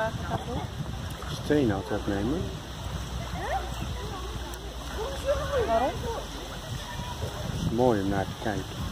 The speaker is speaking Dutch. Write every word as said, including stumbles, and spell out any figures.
vragen gaat doen? Steenhout opnemen. Waarom? Mooi om naar te kijken.